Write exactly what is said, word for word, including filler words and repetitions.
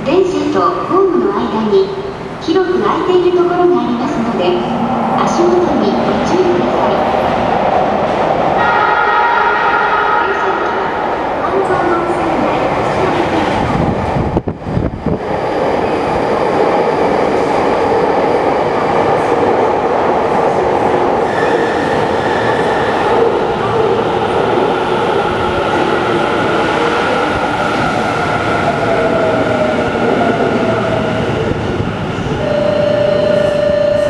電車とホームの間に広く空いているところがありますので、足元にご注意ください。